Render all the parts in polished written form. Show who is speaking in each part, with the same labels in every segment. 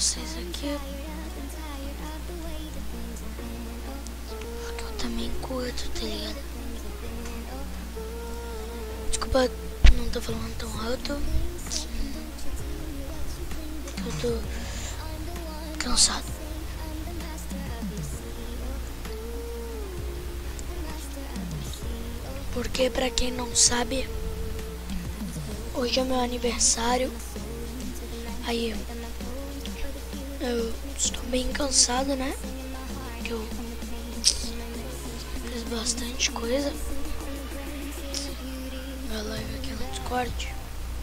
Speaker 1: vocês aqui. Porque eu também curto, tá ligado? Desculpa não tô falando tão alto. Eu tô cansado. Porque pra quem não sabe, hoje é meu aniversário. Aí eu estou bem cansado, né? Porque eu fiz bastante coisa. Minha live aqui no Discord.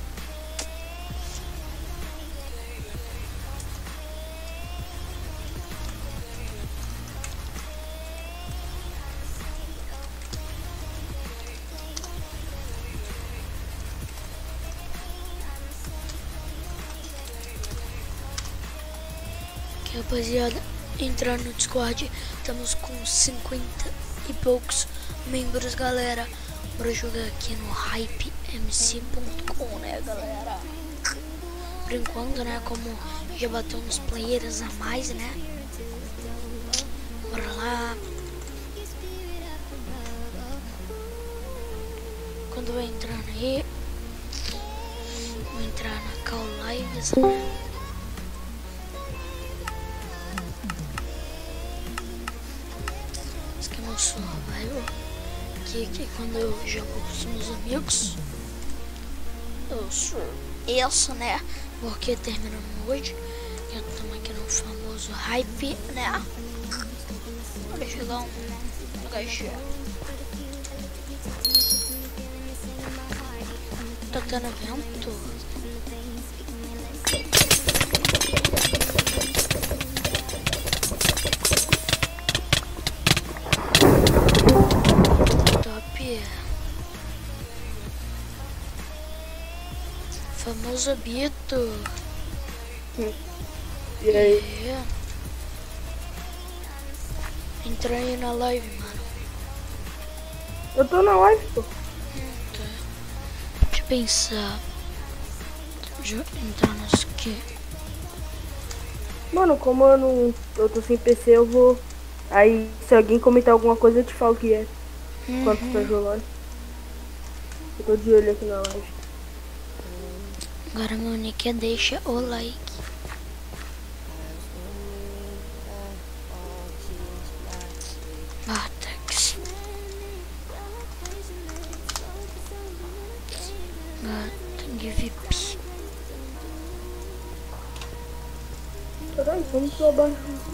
Speaker 1: Rapaziada, entrar no Discord, estamos com 50 e poucos membros, galera. Bora jogar aqui no hypemc.com, né, galera? Por enquanto, né, como já bateu uns players a mais, né? Bora lá. Quando vai entrando aí, vou entrar na Call Lives, né? Survival, que quando eu jogo com os meus amigos, eu sou isso, né? Porque terminamos hoje, eu tô aqui no famoso hype, né? Bora jogar um HG. Tá tendo vento? Famoso Bito.
Speaker 2: E aí?
Speaker 1: É. Entra aí na live, mano.
Speaker 2: Eu tô na live, pô.
Speaker 1: Tá. Deixa eu pensar. Deixa eu entrar nisso aqui.
Speaker 2: Mano, como eu tô sem PC, eu vou... Aí, se alguém comentar alguma coisa, eu te falo o que é. Enquanto tu tá jogando. Eu tô de olho aqui na live.
Speaker 1: Agora meu nick é deixa o like. Vortex. Gato de VIP.
Speaker 2: Caralho, vamos pra baixo.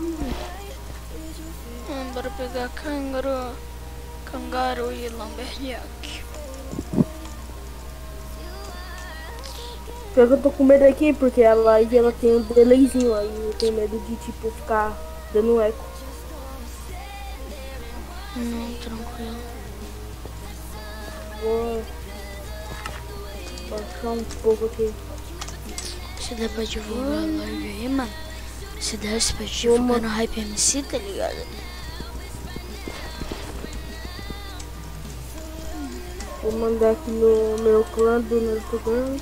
Speaker 1: Bora pegar Kangaroo e Lumberjack.
Speaker 2: Pior que eu tô com medo aqui, porque a live ela tem um delayzinho aí. Eu tenho medo de, tipo, ficar dando eco.
Speaker 1: Não, tranquilo.
Speaker 2: Vou baixar um pouco aqui.
Speaker 1: Se der pra divulgar a live aí, mano. Se desse pra divulgar no Hype MC, tá ligado?
Speaker 2: Vou mandar aqui no meu clã do meu Instagram.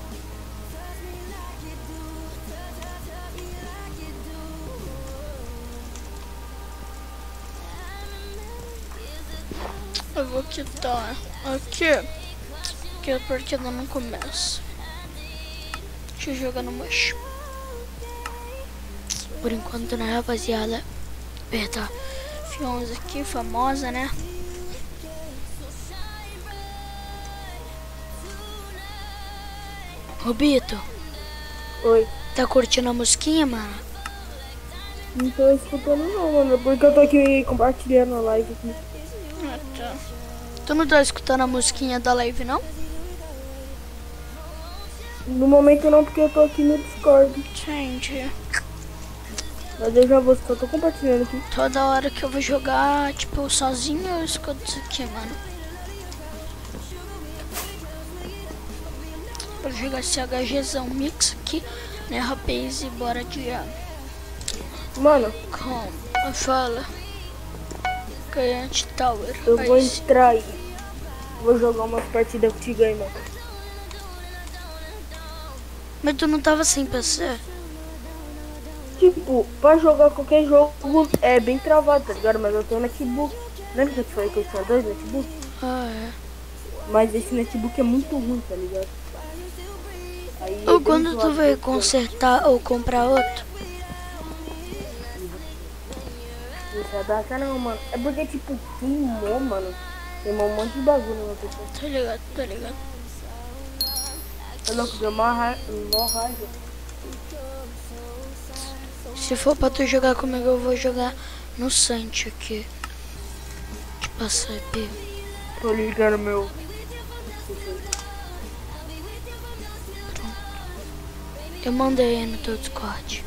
Speaker 1: Eu vou quitar aqui, que a partida não começa. Deixa eu jogar no mocho. Por enquanto, né, rapaziada? Aperta F11 aqui, famosa, né? Robito.
Speaker 2: Oi.
Speaker 1: Tá curtindo a musiquinha, mano?
Speaker 2: Não tô escutando não, mano. Porque eu tô aqui compartilhando a live aqui.
Speaker 1: Ah, tá. Tu não tá escutando a musiquinha da live, não?
Speaker 2: No momento não, porque eu tô aqui no Discord.
Speaker 1: Entendi.
Speaker 2: Mas eu já vou, só tô compartilhando aqui.
Speaker 1: Toda hora que eu vou jogar, tipo, sozinho, eu escuto isso aqui, mano. Vou jogar esse HGzão mix aqui, né, rapaz? E bora de...
Speaker 2: Mano,
Speaker 1: Como? Fala. Giant Tower.
Speaker 2: eu vou entrar aí. Vou jogar umas partidas contigo aí, mano.
Speaker 1: Mas tu não tava sem PC?
Speaker 2: tipo, pra jogar qualquer jogo é bem travado, tá ligado? Mas eu tenho notebook. Lembra que eu te falei que eu tinha 2 notebooks?
Speaker 1: Ah, é.
Speaker 2: Mas esse notebook é muito ruim, tá ligado? Aí é
Speaker 1: Ou
Speaker 2: bem
Speaker 1: quando tu
Speaker 2: zoado
Speaker 1: vai
Speaker 2: pra
Speaker 1: consertar ou comprar outro?
Speaker 2: isso é da cara não, mano. É porque, tipo, queimou, mano. Queimou um monte de bagulho na pessoa.
Speaker 1: Tá ligado, tá ligado.
Speaker 2: É louco, deu mó raiva.
Speaker 1: Se for pra tu jogar comigo, eu vou jogar no Santi aqui. De passar IP.
Speaker 2: Tô ligando meu.
Speaker 1: Eu mandei aí no teu Discord.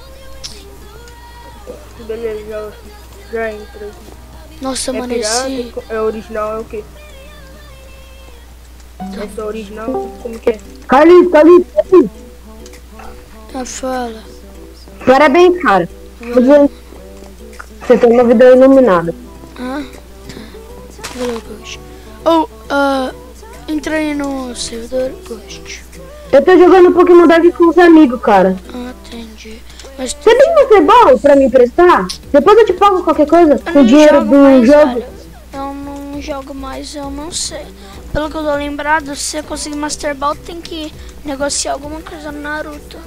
Speaker 2: Beleza, já entra.
Speaker 1: Nossa, mano,
Speaker 2: pirata,
Speaker 1: esse...
Speaker 2: é original, é o quê? Esse é original? Como que é?
Speaker 3: Carlinhos.
Speaker 1: Ah, fala.
Speaker 3: Parabéns, cara. Você tem uma vida iluminada.
Speaker 1: Ah, tá. Valeu, Ghost. Ou, entra aí no servidor, Ghost.
Speaker 3: Eu tô jogando Pokémon Dark com os amigos, cara.
Speaker 1: Ah, entendi. Mas tu...
Speaker 3: Você tem um Pokéball pra me emprestar? Depois eu te pago qualquer coisa
Speaker 1: Eu
Speaker 3: com o
Speaker 1: não
Speaker 3: dinheiro
Speaker 1: jogo
Speaker 3: do
Speaker 1: mais,
Speaker 3: jogo.
Speaker 1: velho. Eu não jogo mais, eu não sei. Pelo que eu tô lembrado, se você conseguir Master Ball, tem que negociar alguma coisa no Naruto.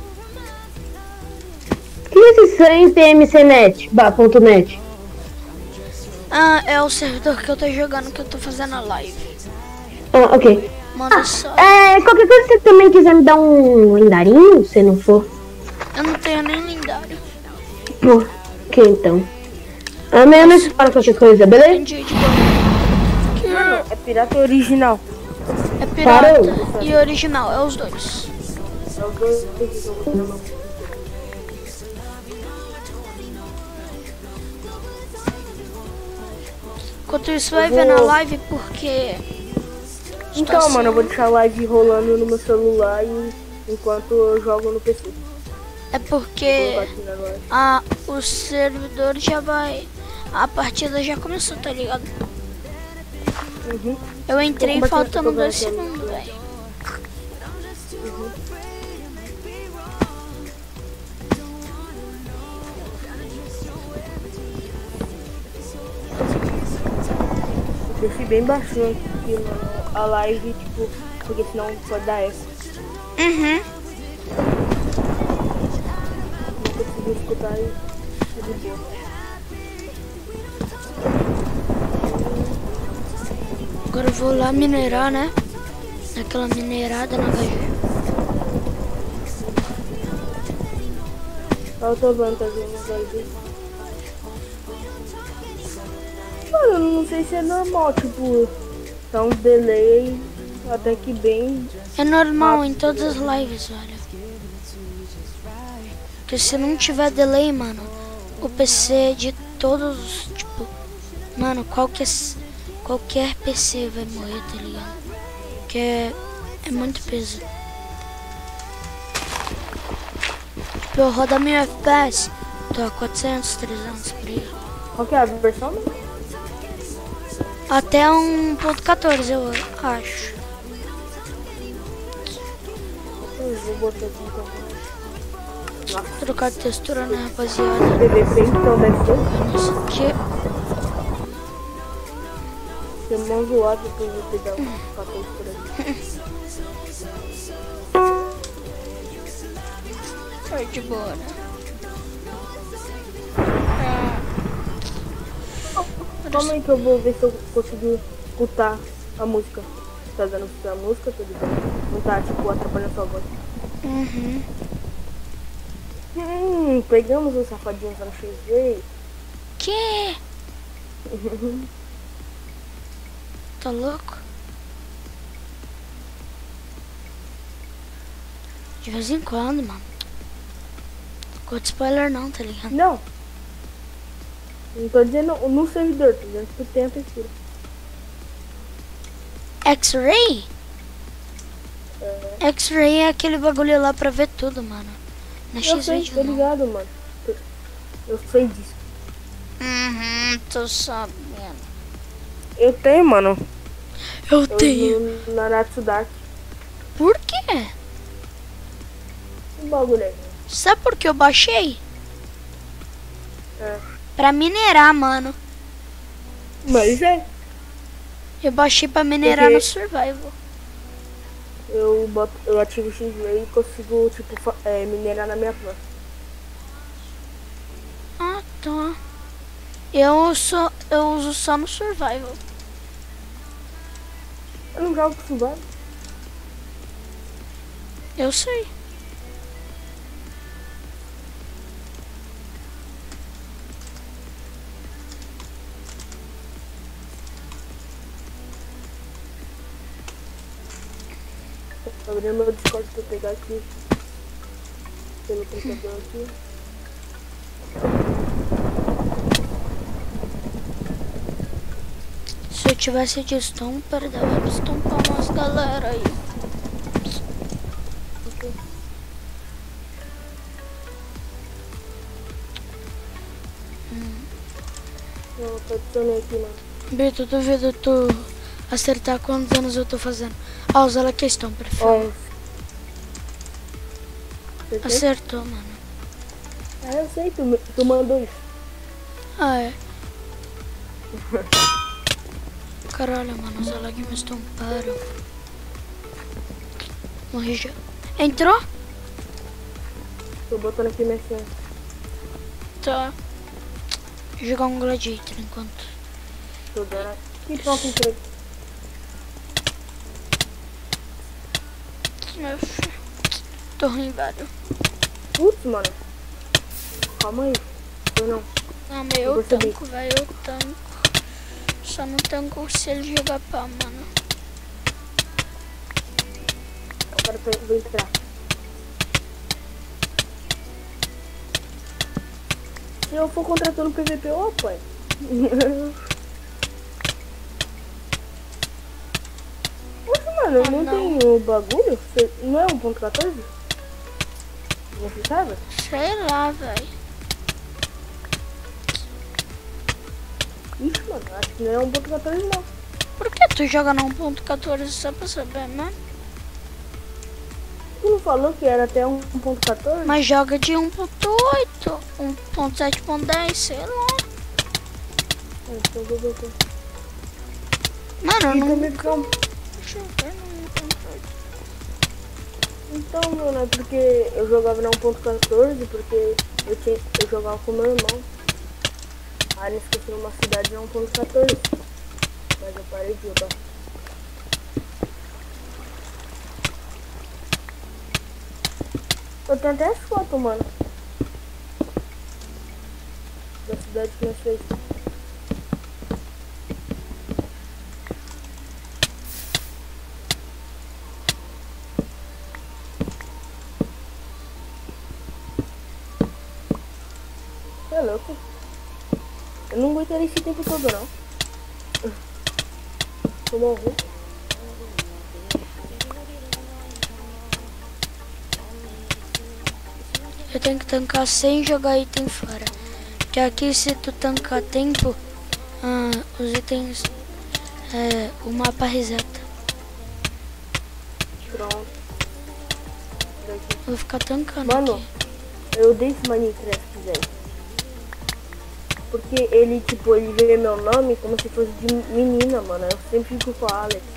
Speaker 3: O que é esse CMCnet.net?
Speaker 1: Ah, é o servidor que eu tô jogando, que eu tô fazendo a live.
Speaker 3: Ah, ok.
Speaker 1: Manda só.
Speaker 3: Qualquer coisa que você também quiser me dar um lendarinho, se não for.
Speaker 1: Eu não tenho nem lendário.
Speaker 3: Por que então? Amanhã nós fala qualquer coisa, beleza?
Speaker 1: Entendi de boa.
Speaker 2: Mano, é pirata original.
Speaker 1: É pirata
Speaker 3: Parou.
Speaker 1: e original, é os dois.
Speaker 2: É os dois que eu vou chamar.
Speaker 1: Enquanto isso, vai ver na live porque...
Speaker 2: Então, mano, eu vou deixar a live rolando no meu celular enquanto eu jogo no PC.
Speaker 1: É porque o servidor já vai... A partida já começou, tá ligado?
Speaker 2: Uhum.
Speaker 1: Eu entrei
Speaker 2: Como é que
Speaker 1: faltando
Speaker 2: eu tô
Speaker 1: 2
Speaker 2: vendo aqui?
Speaker 1: segundos, velho.
Speaker 2: Deixei bem baixinho aqui, mano, a live, tipo, porque senão pode dar eco.
Speaker 1: Uhum.
Speaker 2: Não consegui escutar e tá de boa.
Speaker 1: Agora eu vou lá minerar, né? Daquela minerada na HG.
Speaker 2: Eu tô vendo, tá vendo a live. Mano, eu não sei se é normal, tipo, tá um delay até que bem.
Speaker 1: É normal em todas as lives, velho. Porque se não tiver delay, mano, o PC de todos, tipo, mano, qualquer PC vai morrer, tá ligado? Porque é muito peso. Tipo, eu rodo 1000 FPS, tô a 400, 300 por aí.
Speaker 2: Qual que é a versão?
Speaker 1: Até 1.14 eu acho.
Speaker 2: Eu vou botar aqui então.
Speaker 1: Trocar de textura, né, rapaziada?
Speaker 2: PVP então deve ser.
Speaker 1: Isso aqui.
Speaker 2: Tem mão zoada pro PVP dar um papel por aqui.
Speaker 1: Foi de boa, né?
Speaker 2: Calma aí que eu vou ver se eu consigo escutar a música. Tá dando pra escutar a música, tá ligado? Não tá, tipo, atrapalhando sua voz.
Speaker 1: Uhum.
Speaker 2: Pegamos os safadinhos lá no XG.
Speaker 1: Que? Tá louco? De vez em quando, mano. Não gosto de spoiler não, tá ligado?
Speaker 2: Não. Não tô dizendo no servidor, tô dizendo que tu tem a textura.
Speaker 1: X-Ray? X-Ray é aquele bagulho lá pra ver tudo, mano. Não é
Speaker 2: Eu sei,
Speaker 1: X-Ray
Speaker 2: tô
Speaker 1: não.
Speaker 2: ligado, mano. Eu sei disso.
Speaker 1: Tô sabendo.
Speaker 2: Eu tenho, mano.
Speaker 1: Eu tenho.
Speaker 2: No Naruto Dark.
Speaker 1: Por quê?
Speaker 2: Um bagulho aí.
Speaker 1: Sabe por que eu baixei?
Speaker 2: É.
Speaker 1: Pra minerar, mano.
Speaker 2: Mas é.
Speaker 1: Eu baixei pra minerar
Speaker 2: Porque-
Speaker 1: no Survival.
Speaker 2: Eu ativo o X-Ray e consigo, tipo, minerar na minha planta.
Speaker 1: Ah, tá. Eu uso só no Survival.
Speaker 2: Eu não jogo com Subaru.
Speaker 1: Eu sei.
Speaker 2: Vou abrir meu Discord pra pegar aqui. Pelo computador aqui.
Speaker 1: Se eu tivesse de Stomper, dava pra estompar umas galera aí.
Speaker 2: Ok. Eu tô adicionando aqui, mano.
Speaker 1: Beto, duvido tu acertar quantos anos eu tô fazendo. Ah, usa ela que é Stomper. filho.
Speaker 2: 11. Acertei?
Speaker 1: Acertou, mano.
Speaker 2: Ah, eu sei, tu mandou isso.
Speaker 1: Ah, é. Caralho, mano, os ela que me estomparam. Morri já. Entrou?
Speaker 2: Tô botando aqui minha senha.
Speaker 1: Tá. Vou jogar um Gladiator enquanto.
Speaker 2: Tô dando aqui. E pronto, entrei.
Speaker 1: Meu filho. Tô ruim, velho.
Speaker 2: Putz, mano. Calma aí. Eu não.
Speaker 1: Ah, mas eu
Speaker 2: percebi.
Speaker 1: tanco, velho, eu tanco. Só não tanco se ele jogar pá, mano.
Speaker 2: Agora eu vou entrar. Se eu for contratando PVP, eu apoio. Poxa, mano,
Speaker 1: Ah,
Speaker 2: não
Speaker 1: não.
Speaker 2: tem o bagulho? Não é 1.14? Você sabe?
Speaker 1: Sei lá, velho.
Speaker 2: Ixi, mano, acho que não é 1.14 não.
Speaker 1: Por que tu joga no 1.14 só pra saber, mano?
Speaker 2: Tu não falou que era até 1.14?
Speaker 1: Mas joga de 1.8, 1.7.10, sei lá.
Speaker 2: Então vou botar.
Speaker 1: Mano, eu
Speaker 2: E
Speaker 1: não
Speaker 2: também fica um-
Speaker 1: joguei no 1.8.
Speaker 2: Então, mano, é porque eu jogava na 1.14, porque eu jogava com meu irmão. Aí nós esqueci numa cidade na 1.14. Mas eu parei de jogar. Eu tenho até as fotos, mano. Da cidade que nós fez. Você é louco? Eu não aguentaria esse tempo todo, não. Tô morrendo.
Speaker 1: Eu tenho que tancar sem jogar item fora. Que aqui se tu tancar tempo, os itens, o mapa reseta.
Speaker 2: Pronto. Daqui.
Speaker 1: Eu vou ficar tancando
Speaker 2: Mano,
Speaker 1: aqui.
Speaker 2: eu odeio esse Minecraft, velho. Porque ele, tipo, ele vê meu nome como se fosse de menina, mano. Eu sempre fico com a Alex.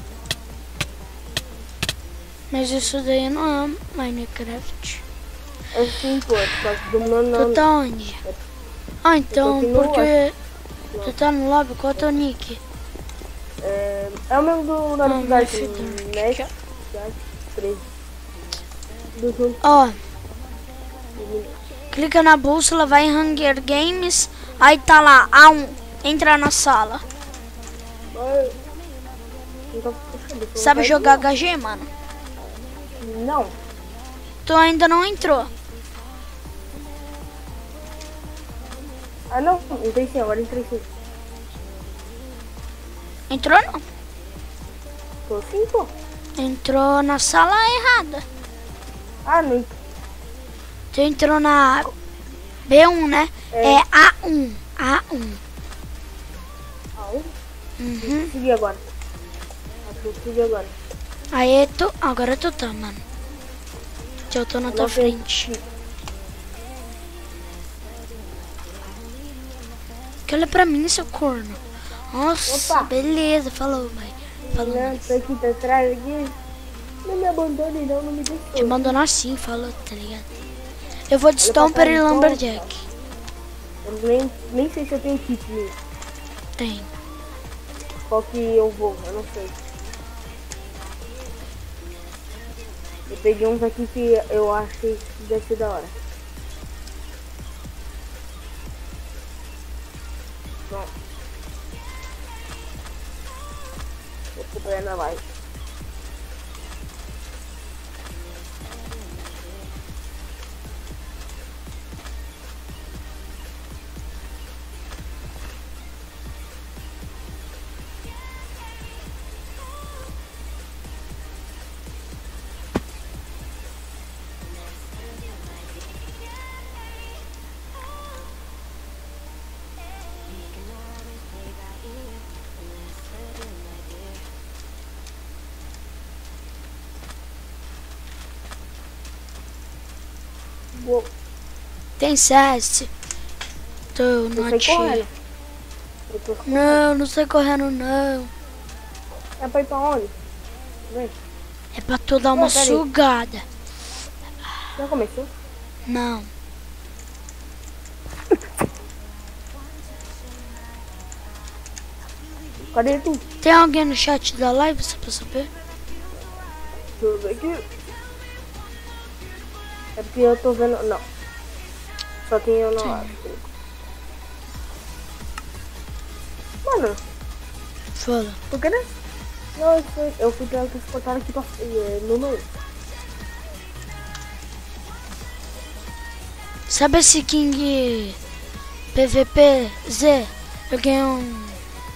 Speaker 1: Mas isso daí não é Minecraft.
Speaker 2: É assim, pô, é por causa do meu
Speaker 1: Tu
Speaker 2: nome.
Speaker 1: tá onde? Ah, então,
Speaker 2: aqui no
Speaker 1: porque tu tá no lobby, qual é o teu nick?
Speaker 2: É o mesmo do Naruto
Speaker 1: meu
Speaker 2: Dark,
Speaker 1: filho.
Speaker 2: Next, Dark 13. Do junto.
Speaker 1: Ó, clica na bússola, vai em Hunger Games, aí tá lá, A1, entra na sala.
Speaker 2: Não tá puxando, tu
Speaker 1: Sabe
Speaker 2: vai
Speaker 1: jogar
Speaker 2: não.
Speaker 1: HG, mano?
Speaker 2: Não.
Speaker 1: Tu ainda não entrou.
Speaker 2: Ah, não. Entrei sim, agora entrei sim.
Speaker 1: Entrou não?
Speaker 2: Tô sim, pô.
Speaker 1: Entrou na sala errada.
Speaker 2: Ah, não.
Speaker 1: Tu entrou na B1, né? É A1. A1.
Speaker 2: Ah,
Speaker 1: Uhum.
Speaker 2: segui agora. Vou seguir agora.
Speaker 1: Aí tu. Agora tu tá, mano. Que eu tô na tua frente. Que olha pra mim, seu corno. Nossa,
Speaker 2: Opa.
Speaker 1: beleza. Falou, mãe. Falou,
Speaker 2: Não,
Speaker 1: mãe.
Speaker 2: tô aqui, tá atrás aqui. Não me abandone não, não me deixe.
Speaker 1: Te abandonar sim, falou, tá ligado? Eu vou de Stomper e Lumberjack.
Speaker 2: Eu nem sei se eu tenho kit mesmo.
Speaker 1: Tem.
Speaker 2: Qual que eu vou, eu não sei. Eu peguei uns aqui que eu achei que deve ser da hora. Pronto. Vou comprar na live. Vou.
Speaker 1: Tem CS. Tô no
Speaker 2: Eu sei correndo.
Speaker 1: ativo.
Speaker 2: Eu tô...
Speaker 1: Não, não sai correndo não.
Speaker 2: É pra ir pra onde? Vem.
Speaker 1: É pra tu dar uma
Speaker 2: Não, pera aí.
Speaker 1: sugada.
Speaker 2: Já começou?
Speaker 1: Não.
Speaker 2: Cadê tu?
Speaker 1: Tem alguém no chat da live, só pra saber?
Speaker 2: Deixa eu ver aqui. É porque eu tô vendo... Não. Só tem eu no ar. Mano,
Speaker 1: Fala.
Speaker 2: por que não? Não, eu fui transportado aqui pra... número 1.
Speaker 1: Sabe esse King PVP Z? Eu ganhei um...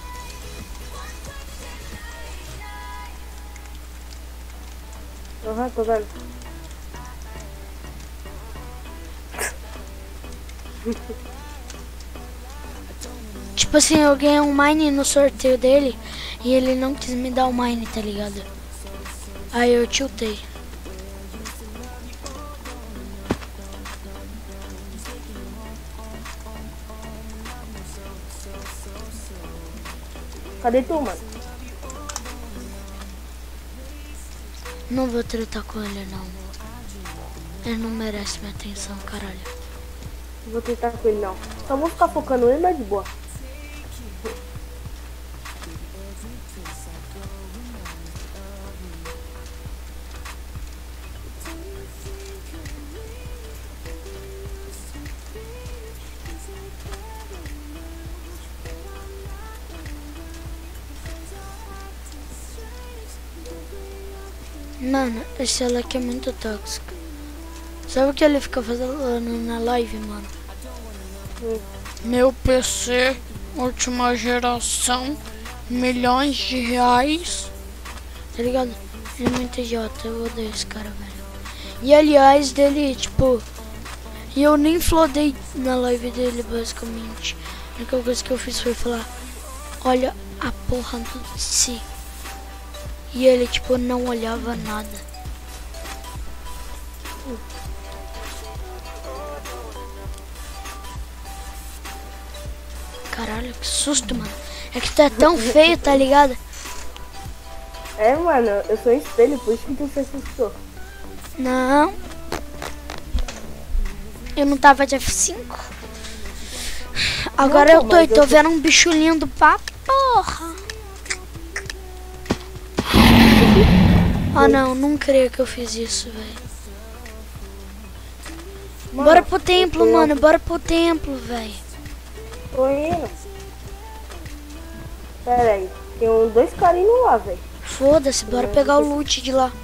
Speaker 2: Aham, tô vendo.
Speaker 1: Tipo assim, eu ganhei um mine no sorteio dele e ele não quis me dar o mine, tá ligado? Aí eu tiltei.
Speaker 2: Cadê tu, mano?
Speaker 1: Não vou tratar com ele não. Ele não merece minha atenção, caralho.
Speaker 2: Não vou tentar com ele, não. Só vou ficar focando nele, mas de boa.
Speaker 1: Mano, esse Alec é muito tóxico. Sabe o que ele fica fazendo na live, mano? Meu PC, última geração, milhões de reais. Tá ligado? Ele é muito idiota, eu odeio esse cara, velho. E aliás, dele, tipo... E eu nem flodei na live dele, basicamente. A única coisa que eu fiz foi falar... Olha a porra do si. E ele, tipo, não olhava nada. Caralho, que susto, mano. É que tu é tão feio, tá ligado?
Speaker 2: É, mano, eu sou um espelho, por isso que tu se assustou.
Speaker 1: Não. Eu não tava de F5. Agora
Speaker 2: Não,
Speaker 1: eu tô
Speaker 2: mas
Speaker 1: e tô
Speaker 2: eu tô-
Speaker 1: vendo um bicho lindo pra porra. Ah não, não creio que eu fiz isso, velho.
Speaker 2: Mano,
Speaker 1: Bora pro templo,
Speaker 2: eu-
Speaker 1: mano. Bora pro templo, velho.
Speaker 2: Tô indo. Pera aí, tem dois carinhos lá, velho.
Speaker 1: Foda-se, bora pegar o loot de lá.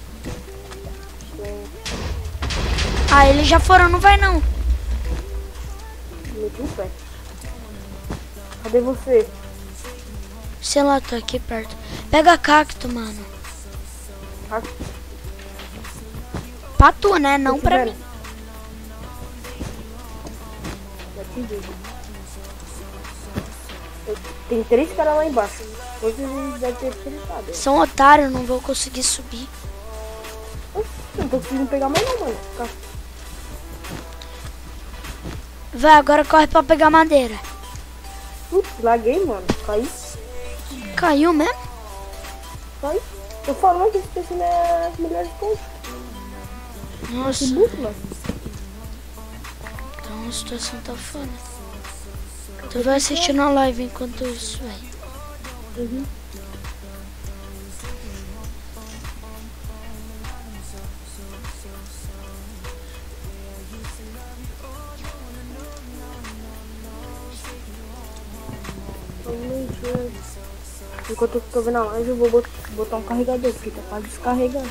Speaker 1: Ah, eles já foram, não vai não.
Speaker 2: Meti o pé. Cadê você?
Speaker 1: Sei lá, tô aqui perto. Pega cacto, mano.
Speaker 2: Ah,
Speaker 1: Pra tu, né? Não
Speaker 2: tô
Speaker 1: pra
Speaker 2: vendo.
Speaker 1: mim.
Speaker 2: Já te digo. Tem 3 caras lá embaixo. Hoje eles devem ter tentado.
Speaker 1: São otários, não vou conseguir subir.
Speaker 2: Não tô conseguindo pegar mais não, mano. Tá.
Speaker 1: Vai, agora corre pra pegar madeira.
Speaker 2: laguei, mano. Caí.
Speaker 1: Caiu mesmo?
Speaker 2: Caí. Tô falando que esse PC não é as melhores coisas.
Speaker 1: Nossa,
Speaker 2: Muito, mano.
Speaker 1: então a situação tá foda. Tu vai assistindo a live enquanto isso, velho.
Speaker 2: Uhum. Enquanto eu tô vendo a live, eu vou botar um carregador, porque tá quase descarregando.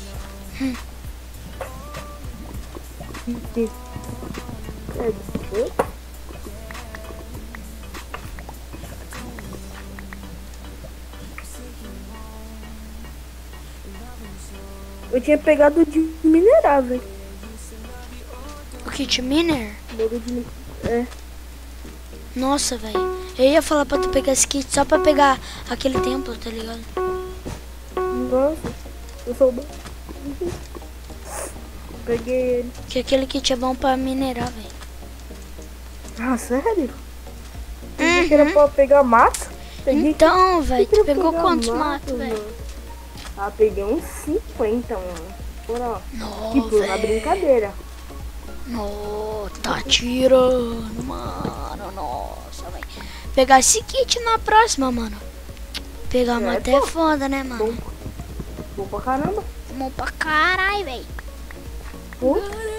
Speaker 2: Eu tinha pegado de minerar, velho.
Speaker 1: O kit miner?
Speaker 2: É.
Speaker 1: Nossa, velho. Eu ia falar pra tu pegar esse kit só pra pegar aquele templo, tá ligado?
Speaker 2: Nossa, eu sou bom. Peguei ele.
Speaker 1: Que aquele kit é bom pra minerar, velho.
Speaker 2: Ah, sério? Pensei que era pra pegar mato? Peguei
Speaker 1: Então, velho, tu
Speaker 2: queria
Speaker 1: pegou
Speaker 2: pegar
Speaker 1: quantos
Speaker 2: mato,
Speaker 1: matos, velho?
Speaker 2: mano. Ah, peguei uns 50, mano. Por ó.
Speaker 1: Não,
Speaker 2: Tipo, na
Speaker 1: velho.
Speaker 2: brincadeira.
Speaker 1: Não, tá tirando, mano. Nossa, velho. Pegar esse kit na próxima, mano. Pegar mato é
Speaker 2: pô.
Speaker 1: foda, né, mano?
Speaker 2: Bom, bom pra caramba.
Speaker 1: Bom pra caralho, velho.
Speaker 2: Pô,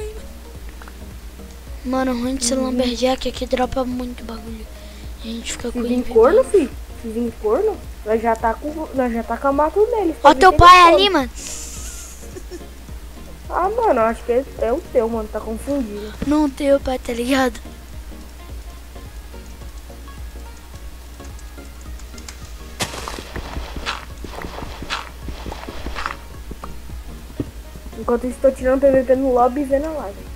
Speaker 1: Mano, ruim de ser lumberjack aqui dropa muito bagulho. A gente fica com
Speaker 2: se vir
Speaker 1: inveja.
Speaker 2: corno, filho. Se vir corno, nós já tá com a mato nele.
Speaker 1: Ó teu pai ali, mano.
Speaker 2: Ah, mano, acho que é o teu, mano. Tá confundido.
Speaker 1: Não teu pai, tá ligado?
Speaker 2: Enquanto isso, tô tirando PVP no lobby e vendo a live.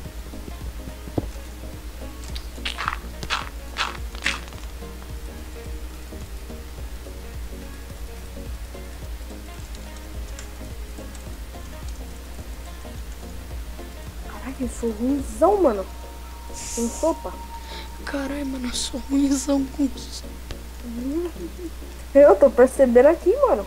Speaker 2: Caraca, eu sou ruimzão, mano. Com sopa.
Speaker 1: Caralho, mano, eu sou ruimzão com isso.
Speaker 2: Eu tô percebendo aqui, mano.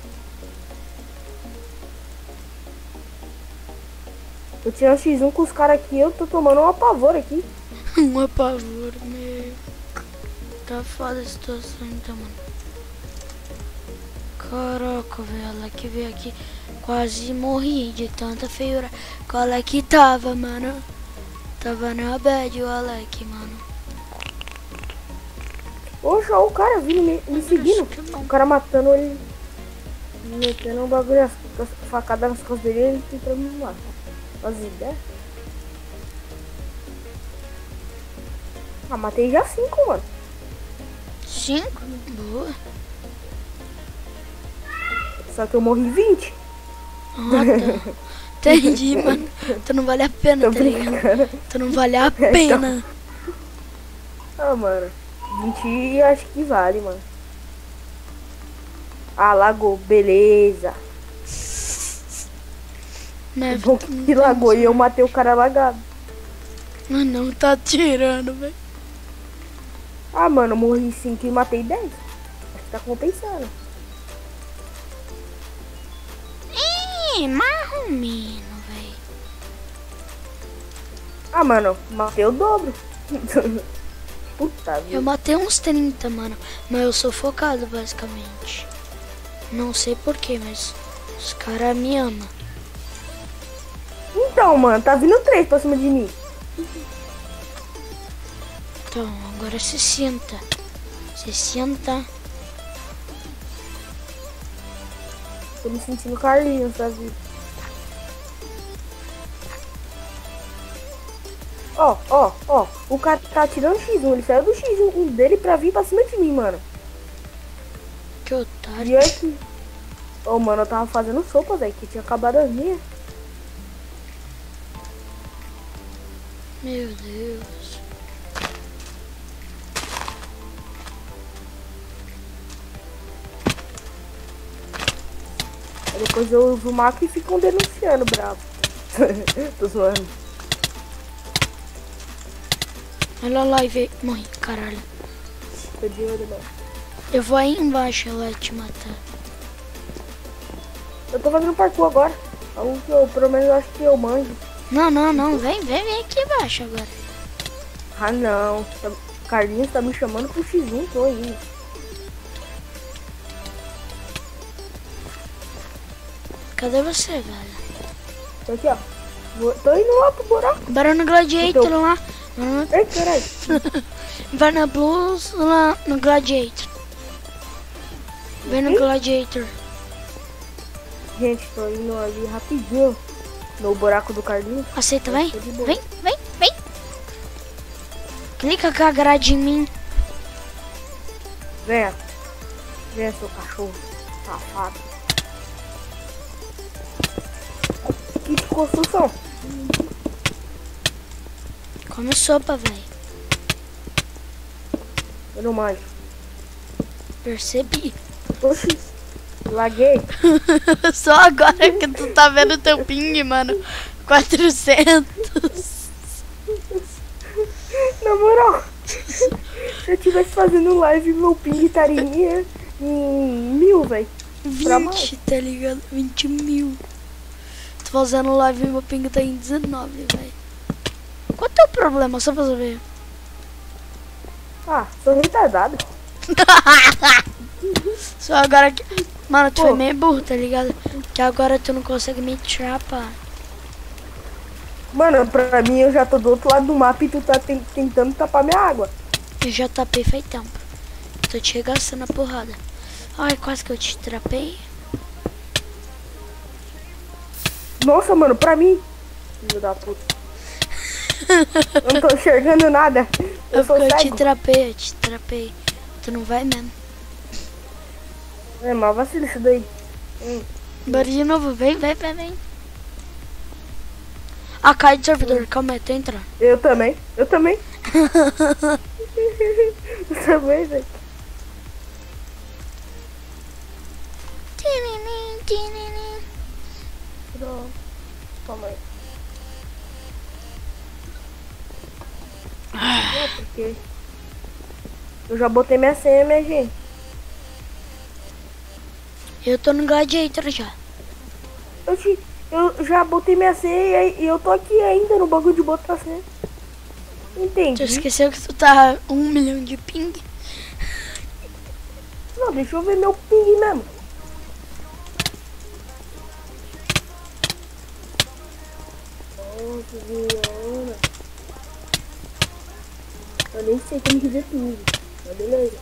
Speaker 2: Eu tinha um X1 com os caras aqui, eu tô tomando um apavoro aqui.
Speaker 1: Um apavoro, meu. Tá foda a situação então, mano. Caraca, velho, ela que veio aqui. Quase morri de tanta feiura. Que o Alec tava, mano. Tava na bad o Alec, mano.
Speaker 2: Oxe, ó, o cara vindo me seguindo. O cara matando ele. Metendo um bagulho, as facadas nas costas dele, ele tentando me matar. As ideias. Ah, matei já 5, mano.
Speaker 1: 5? Boa.
Speaker 2: Só que eu morri 20.
Speaker 1: Ah, tá. Entendi, mano. Tu não vale a pena,
Speaker 2: Tô
Speaker 1: tá ligado?
Speaker 2: brincando.
Speaker 1: Tu não vale a pena.
Speaker 2: Ah, mano. 20 acho que vale, mano. Ah, lagou. Beleza.
Speaker 1: Mas,
Speaker 2: Bom que lagou e eu matei o cara lagado.
Speaker 1: não tá tirando, velho.
Speaker 2: Ah, mano, morri 5 e matei 10. Acho que tá compensando.
Speaker 1: Mais ou menos, velho.
Speaker 2: Ah, mano, matei o dobro. Puta vida.
Speaker 1: Eu matei uns 30, mano. Mas eu sou focado, basicamente. Não sei porquê, mas os caras me amam.
Speaker 2: Então, mano, tá vindo 3 pra cima de mim.
Speaker 1: Então, agora 60. 60.
Speaker 2: Tô me sentindo Carlinhos da vida. Ó. O cara tá atirando X1. Ele saiu do X1 dele pra vir pra cima de mim, mano.
Speaker 1: Que otário.
Speaker 2: E aqui. Ô, mano, eu tava fazendo sopa, velho, que tinha acabado as minhas.
Speaker 1: Meu Deus.
Speaker 2: Aí depois eu uso o maco e ficam denunciando, bravo. Tô zoando.
Speaker 1: Olha lá e vê. Morri, caralho.
Speaker 2: tô de olho, mano.
Speaker 1: Eu vou aí embaixo lá te matar.
Speaker 2: Eu tô fazendo parkour agora. É o que eu, pelo menos, eu acho que eu manjo.
Speaker 1: Não. Vem aqui embaixo agora.
Speaker 2: Ah, não. O Carlinhos tá me chamando pro X1, tô aí.
Speaker 1: Cadê você, velho?
Speaker 2: Tô aqui, ó. Tô indo lá pro buraco.
Speaker 1: Bora no Gladiator lá.
Speaker 2: Ei, caralho.
Speaker 1: Vai na Blues lá no Gladiator. Vem no Gladiator.
Speaker 2: Gente, tô indo ali rapidinho no buraco do Carlinhos.
Speaker 1: Aceita, vem.
Speaker 2: Tô de boa.
Speaker 1: Vem. Clica com a grade em mim.
Speaker 2: Venha. Venha, seu cachorro. Safado. Kit de construção.
Speaker 1: Come sopa, velho.
Speaker 2: Eu não manjo.
Speaker 1: Percebi.
Speaker 2: Oxi. Laguei.
Speaker 1: Só agora que tu tá vendo teu ping, mano. 400.
Speaker 2: Na moral. Se eu tivesse fazendo live, meu ping estaria em 1000, velho.
Speaker 1: 20, tá ligado? 20 mil. Tô fazendo live e meu ping tá em 19, velho. Qual é o problema? Só pra saber.
Speaker 2: Ah, sou retardado.
Speaker 1: Só agora que... Mano, tu
Speaker 2: Pô.
Speaker 1: foi meio burro, tá ligado? Que agora tu não consegue me trapar.
Speaker 2: Mano, pra mim eu já tô do outro lado do mapa e tu tá tentando tapar minha água.
Speaker 1: Eu já tapei faz tempo. Tô te regaçando a porrada. Ai, quase que eu te trapei.
Speaker 2: Nossa, mano, pra mim. Filho da puta. Eu não tô enxergando nada. Eu sou
Speaker 1: Eu te
Speaker 2: cego.
Speaker 1: trapei. Tu não vai mesmo.
Speaker 2: É, mas vacila isso daí.
Speaker 1: Bora de novo, vem. Ah, cai de servidor, calma aí, tô entrando.
Speaker 2: Eu também. Eu também, velho. Pronto. Calma aí. É porque eu já botei minha senha, minha gente.
Speaker 1: Eu tô no Gladiator já.
Speaker 2: Eu já botei minha senha e eu tô aqui ainda no bagulho de botar senha. Entendi.
Speaker 1: Tu esqueceu que tu tá 1 milhão de ping?
Speaker 2: Não, deixa eu ver meu ping mesmo. Nossa, Viana. Eu nem sei como que vê ping. Mas beleza.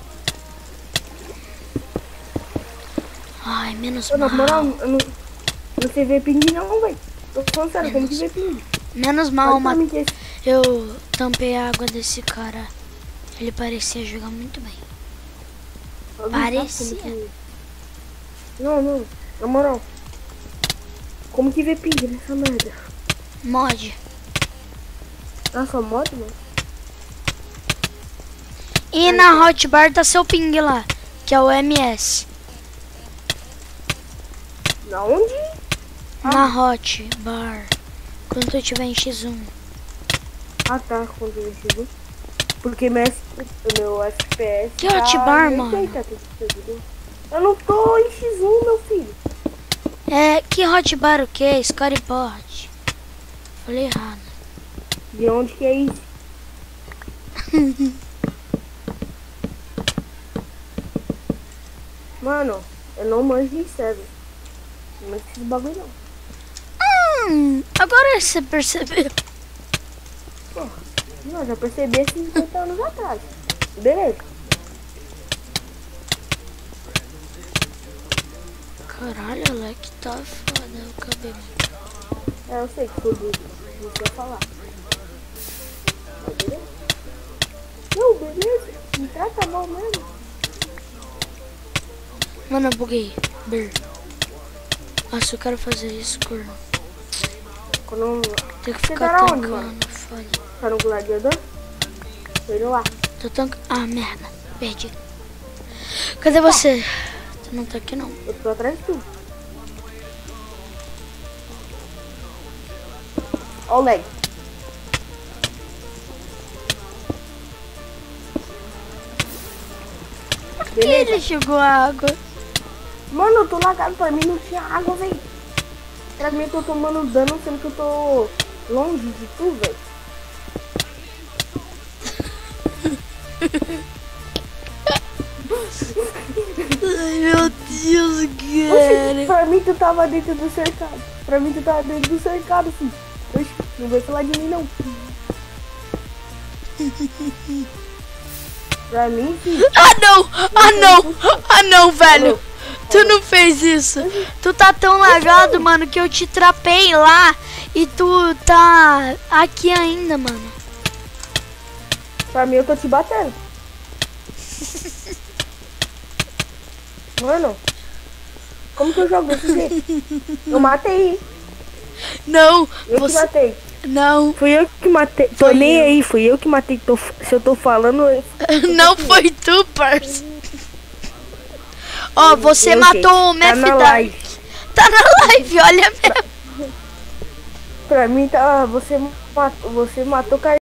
Speaker 1: Ai, menos
Speaker 2: Ô, na moral,
Speaker 1: mal.
Speaker 2: eu não sei ver ping não, velho. Tô falando sério, como que vê ping?
Speaker 1: Menos mal,
Speaker 2: Pode pra mim que
Speaker 1: eu tampei a água desse cara. Ele parecia jogar muito bem.
Speaker 2: alguém
Speaker 1: Parecia.
Speaker 2: sabe como que- Não, na moral. Como que vê ping nessa merda?
Speaker 1: Mod.
Speaker 2: Nossa, moto, mano.
Speaker 1: E na hotbar tá seu ping lá, que é o MS.
Speaker 2: Na onde?
Speaker 1: Na hotbar. Quando tu tiver em X1.
Speaker 2: Ah, tá, quando eu digo. Porque meu FPS.
Speaker 1: Que hotbar, mano?
Speaker 2: 80, entendeu? Eu não tô em X1, meu filho.
Speaker 1: É, que hotbar o que? Scoreboard. Falei errado.
Speaker 2: De onde que é isso? Mano, eu não manjo de server. Não manjo desse bagulho não.
Speaker 1: Agora você percebeu.
Speaker 2: Porra, não, já percebi há 50 anos atrás. Beleza.
Speaker 1: Caralho, o leque tá foda o cabelo.
Speaker 2: É, eu sei que tudo isso vai falar. Mas beleza? Não, beleza. Me trata mal mesmo.
Speaker 1: Mano, eu buguei. Nossa, eu quero fazer isso, corno.
Speaker 2: Quando
Speaker 1: Tem que
Speaker 2: Você
Speaker 1: ficar
Speaker 2: tá onde, mano?
Speaker 1: tancando, foda.
Speaker 2: tá no gladiador, tô indo lá.
Speaker 1: Tô tancando. Ah, merda. Perdi. Cadê você? Tu não tá aqui, não.
Speaker 2: Eu tô atrás de tu. Ó o lag.
Speaker 1: que ele jogou água?
Speaker 2: Mano, eu tô lagado, pra mim não tinha água, velho. Pra mim eu tô tomando dano, sendo que eu tô longe de tu, velho.
Speaker 1: Ai, meu Deus,
Speaker 2: Oxi,
Speaker 1: cara.
Speaker 2: pra mim tu tava dentro do cercado. Pra mim tu tava dentro do cercado, filho. Oxi, não vai falar de mim, não. Pra mim, filho.
Speaker 1: Ah, não! Ah, não! Ah, não, velho! Tu não fez isso! Tu tá tão lagado, mano, que eu te trapei lá e tu tá aqui ainda, mano.
Speaker 2: Pra mim eu tô te batendo. Mano, como que eu jogo desse jeito? Eu matei.
Speaker 1: Não,
Speaker 2: Eu que
Speaker 1: você...
Speaker 2: matei.
Speaker 1: Não,
Speaker 2: Fui eu que matei. Tô
Speaker 1: Foi
Speaker 2: nem
Speaker 1: eu.
Speaker 2: aí, fui eu que matei. Se eu tô falando.
Speaker 1: não foi tu, parça. Ó, você
Speaker 2: Eu,
Speaker 1: matou
Speaker 2: gente,
Speaker 1: o
Speaker 2: tá na
Speaker 1: Mef
Speaker 2: live.
Speaker 1: Tá na live, olha mesmo.
Speaker 2: Pra mim tá. Você matou